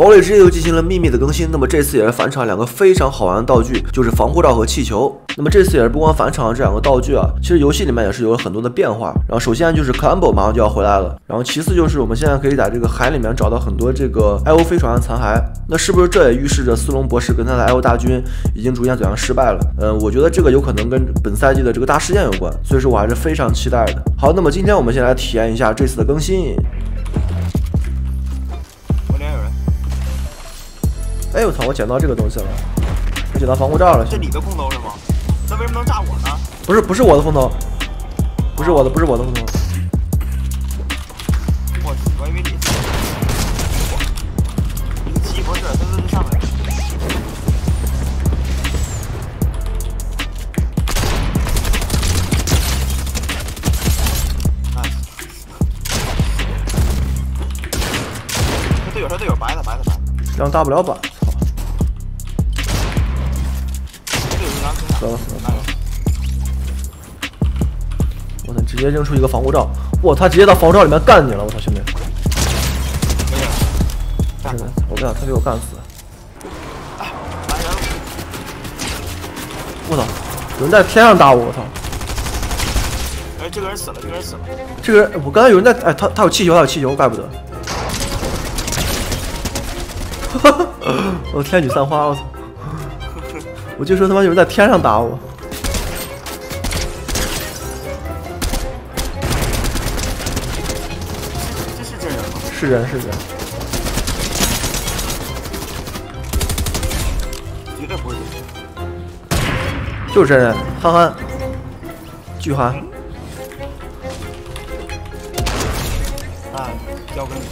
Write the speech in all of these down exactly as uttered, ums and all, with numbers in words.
堡垒之夜又进行了秘密的更新，那么这次也是返场两个非常好玩的道具，就是防护罩和气球。那么这次也是不光返场了这两个道具啊，其实游戏里面也是有了很多的变化。然后首先就是 Columbo 马上就要回来了，然后其次就是我们现在可以在这个海里面找到很多这个 I O 飞船的残骸，那是不是这也预示着斯隆博士跟他的 I O 大军已经逐渐走向失败了？嗯，我觉得这个有可能跟本赛季的这个大事件有关，所以说我还是非常期待的。好，那么今天我们先来体验一下这次的更新。 我连有人。 哎，我操！我捡到这个东西了，我捡到防护罩了。 这你的空投是吗？那为什么能炸我呢？ 不是，不是我的空投，不是我的，不是我的空投。 我我以为你。你起不是，这是上面。他队友，他队友，白的，白的，白的。 这样大不了板，操！死了死了！我操！直接扔出一个防护罩，哇！他直接到防护罩里面干你了，我操，兄弟！真的，我干，他给我干死！我操！有人在天上打我，我操！ 哎，这个人死了，这个人死了。 这个人，我刚才有人在，哎，他他有气球，他有气球，怪不得。哈哈！我天女散花，我操！我就说他妈有人在天上打我。 这是真人吗？ 是人是人。 绝对不是真人。就是真人，憨憨，巨憨。 啊，交给你。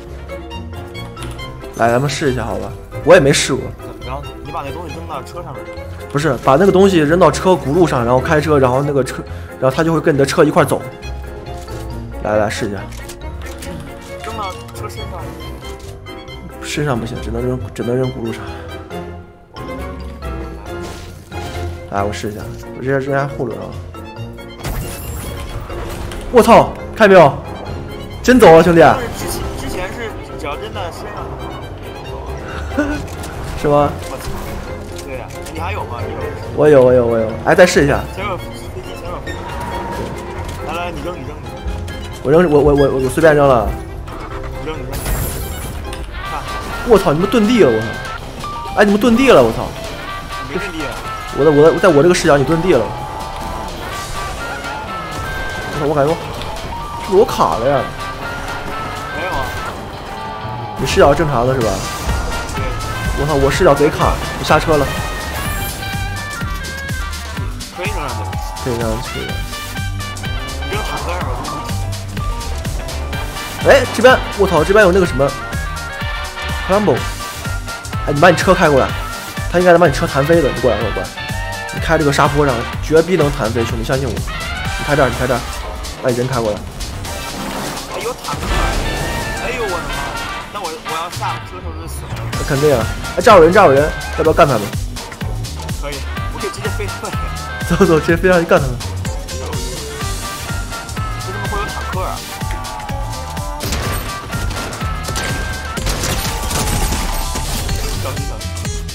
来，咱们试一下，好吧？我也没试过。 然后你把那东西扔到车上面。 不是，把那个东西扔到车轱辘上，然后开车，然后那个车，然后它就会跟你的车一块走。来来试一下。 扔到车身上。 身上不行，只能扔，只能扔轱辘上。来，我试一下，我直接直接后轮啊！我操，看见没有？真走啊，兄弟！ 之前之前是只要扔到身上就走啊。 是吗？ 对呀、啊，你还有吗？你有？ 我有，我有，我有。哎，再试一下。 前面飞机，前面飞机。来来，你扔，你扔，你扔。 我扔，我我我我随便扔了。 你扔，你扔。看。 我操！你们遁地了，我操！哎，你们遁地了，我操！ 你没遁地啊？ 我的我的，在我这个视角，你遁地了。我操！我感觉我是不是我卡了呀？ 没有啊。 你视角正常的是吧？我操！我视角贼卡，我下车了。 可以扔上去。 可以扔上去。 你扔坦克上面。 哎，这边我操！这边有那个什么 Columbo。哎，你把你车开过来，他应该能把你车弹飞的。你过来，过来，过来。你开这个沙坡上，绝逼能弹飞，兄弟，相信我。你开这儿，你开这儿，把你人开过来。 哎，有坦克！哎呦我的妈！那我我要下车时候就死了。 那肯定啊！哎，这儿有人，这儿有人，要不要干他们？ 可以，我可以直接飞过来。 走走，直接飞上去干他们。 为什么会有坦克啊？小心小心！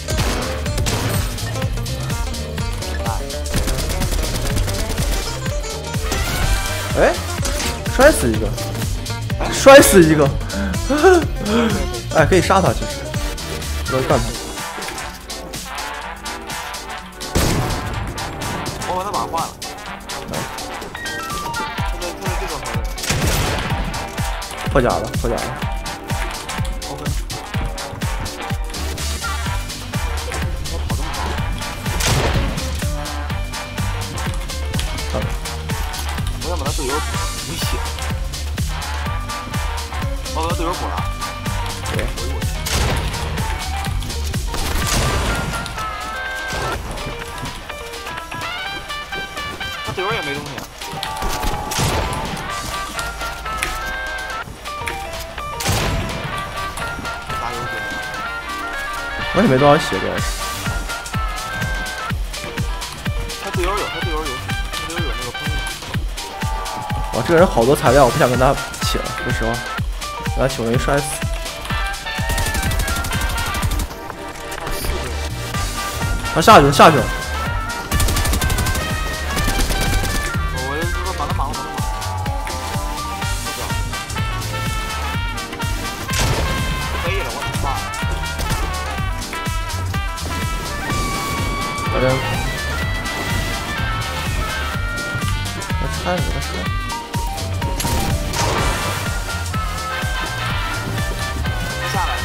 哎，摔死一个，摔死一个。哎，可以杀他，其实，不能干他。 我把他马换了。这个这个这个好破甲了，破甲了。 OK。我跑这么快。我想把他队友补血。我把他队友补了。 对。 他队友也没东西啊。加油姐！ 我也没多少血，主要是。 他队友有，他队友有，他队友有那个喷子。 哇，这个人好多材料，我不想跟他起了，说实话，让他挺容易摔死。 他下去了，下去了。 我我把他绑了，把他绑了。可以了，我操！ 把这，我拆你的车。 下来。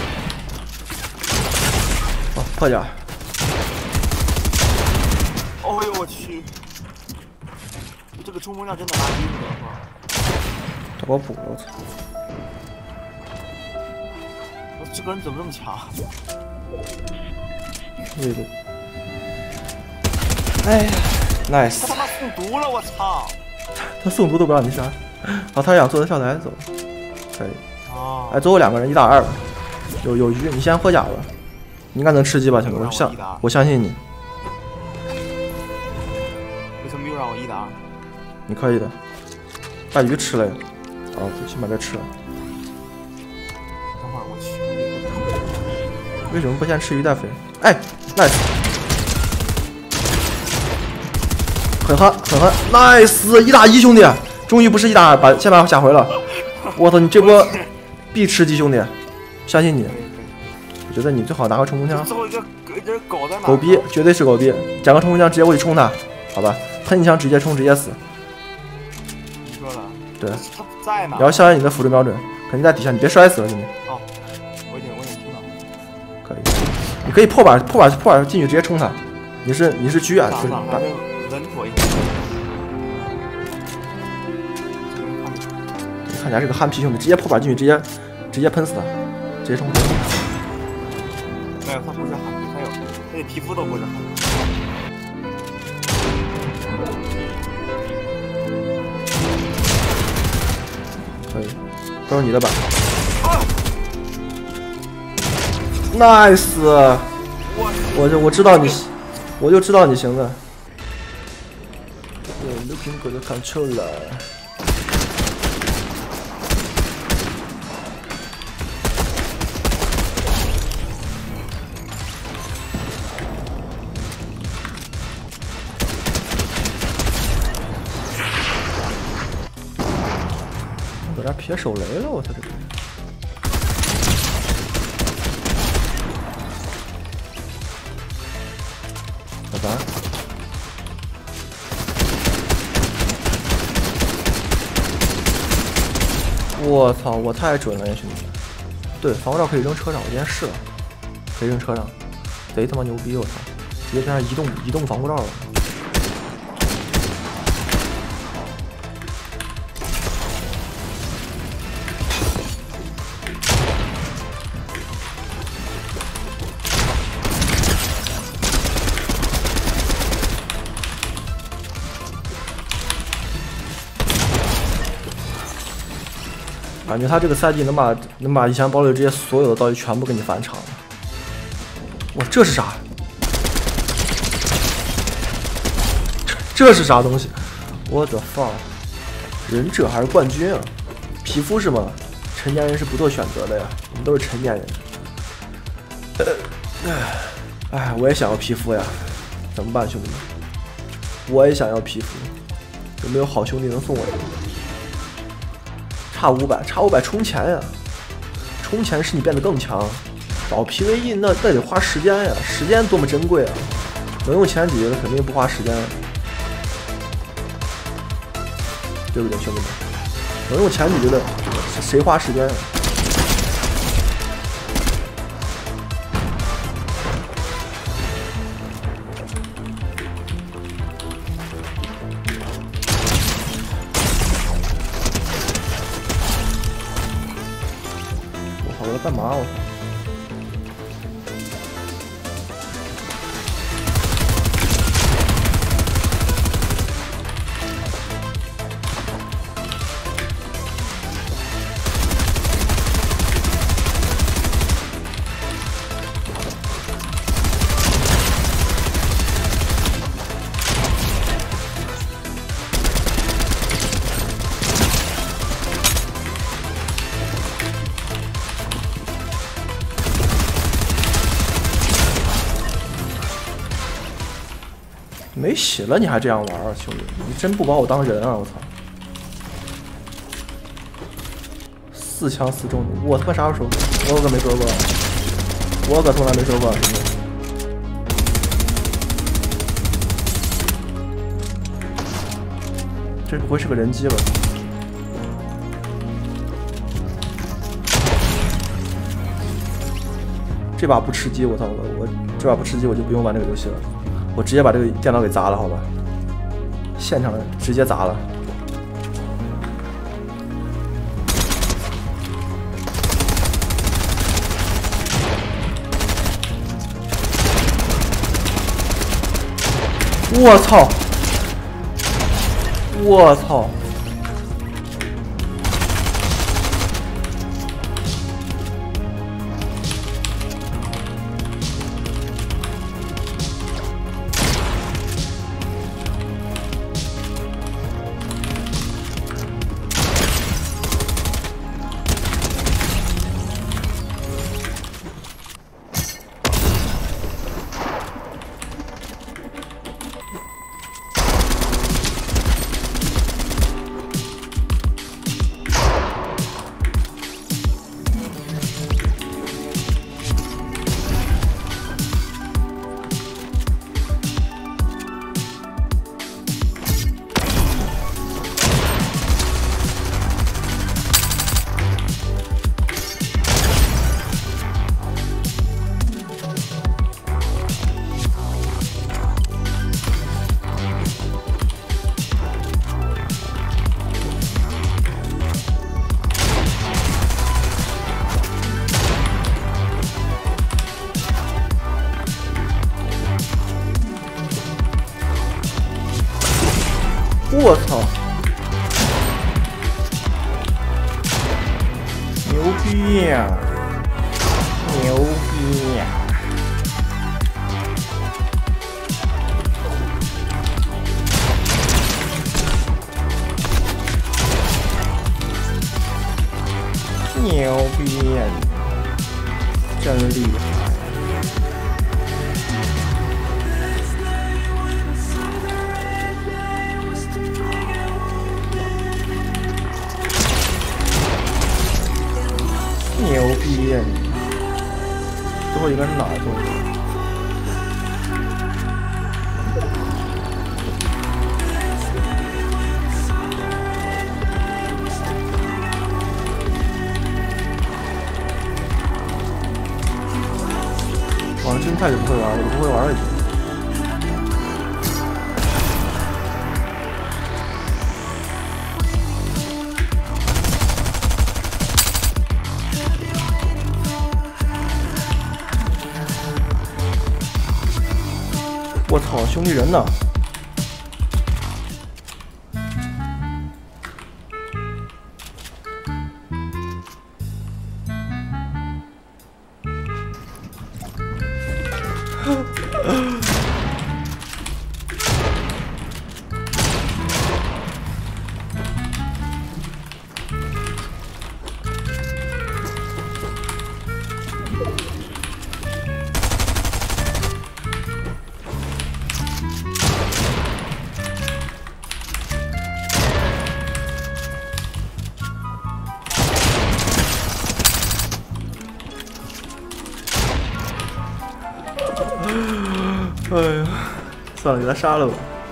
哦，破点。 哦呦我去！这个冲锋量真的蛮硬的，是吧？ 他给我补了，我操！ 我这个人怎么这么强？ 对对。哎呀 ，nice！ 他他妈中毒了，我操！ 他送毒都不让你杀。好，他想坐在上台走，可以。 哦。 哎，最后两个人一打二吧，有有鱼，你先破甲吧，你应该能吃鸡吧，小哥，我相我相信你。 为什么又让我一打二？ 你可以的，把鱼吃了呀。哦，对，先把这吃了。 等会儿我去。 为什么不先吃鱼再飞？哎 ，nice， 很憨很憨 ，nice， 一打一兄弟，终于不是一打二，把先把我吓回了。我操，你这波必吃鸡兄弟，相信你。我觉得你最好拿个冲锋枪。 最后一个一只狗在哪？ 狗逼，绝对是狗逼，捡个冲锋枪直接过去冲他，好吧？喷一枪直接冲，直接死。 你说的。 对。 他在哪？ 然后校园你的辅助瞄准，肯定在底下，你别摔死了，兄弟。 哦，我已经我已经听到。 可以，你可以破板破板破板进去直接冲他。你是你是狙啊？就是打。 稳妥一点。 你看起来是个憨皮兄弟，直接破板进去，直接直接喷死他，直接冲他。 没有，他不是憨皮，他有他的皮肤都不是憨皮。 可以，都是你的板。nice， 我就我知道你，我就知道你行的。对 ，looking good controller。搁这撇手雷了，我操这个！小白，我操，我太准了呀，兄弟！对，防护罩可以扔车上，我今天试了，可以扔车上，贼他妈牛逼！我操，直接变成移动移动防护罩了。感觉他这个赛季能把能把以前堡垒这些所有的道具全部给你返场了。哇，这是啥？这是啥东西？我的 fuck！ 忍者还是冠军啊？皮肤是吗？成年人是不做选择的呀，我们都是成年人。哎，我也想要皮肤呀，怎么办，兄弟们？我也想要皮肤，有没有好兄弟能送我一个？差五百，差五百充钱呀！充钱使你变得更强。找 P V E 那那得花时间呀，时间多么珍贵啊！能用钱解决的肯定不花时间，对不对，兄弟们？能用钱解决的，谁花时间啊？我操！我在干嘛？我操！ 没血了你还这样玩啊，兄弟！你真不把我当人啊！我操！四枪四中，我他妈啥时候说？我可没说过，我可从来没说过，兄弟。这不会是个人机吧？这把不吃鸡，我操！我我这把不吃鸡，我就不用玩这个游戏了。我直接把这个电脑给砸了，好吧？现场直接砸了。我操！我操！我操！牛逼呀！牛逼呀！牛逼呀！真厉害！牛逼呀你！最后一个是哪儿？最后一个？王真太就不会玩，我都不会玩已经。我操，兄弟人呢？哎呀，算了，给他杀了吧。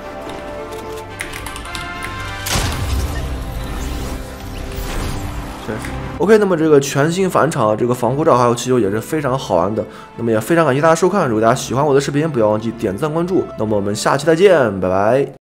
确实 ，OK， 那么这个全新返场，这个防护罩还有气球也是非常好玩的。那么也非常感谢大家收看，如果大家喜欢我的视频，不要忘记点赞关注。那么我们下期再见，拜拜。